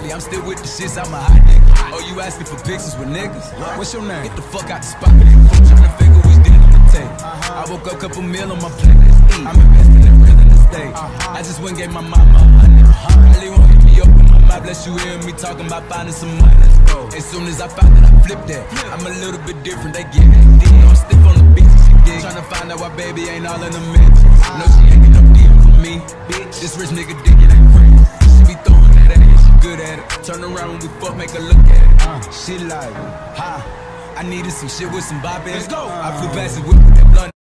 Shorty, I'm still with the shits, I'm a hot nigga. Oh, you asking for pictures with niggas? What's your name? Get the fuck out the spot. I'm tryna figure which deal on the tape. I woke up, couple meal on my plate. I'm investing in real estate. I just went and gave my mama $100. Really want to hit me up with my mouth, bless you hear me talking about finding some money. Let's go. As soon as I found that, I flipped that. I'm a little bit different, they get it. I'm stiff on the beach, she tryna find out why baby ain't all in the mix. No, she ain't get no deal for me, bitch. This rich nigga dick it ain't free. She be throwing that ass, she good at it. Turn around when we fuck, make her look at it. She like, ha, I needed some shit with some bop in it. Let's go. I flew past it with that blunt.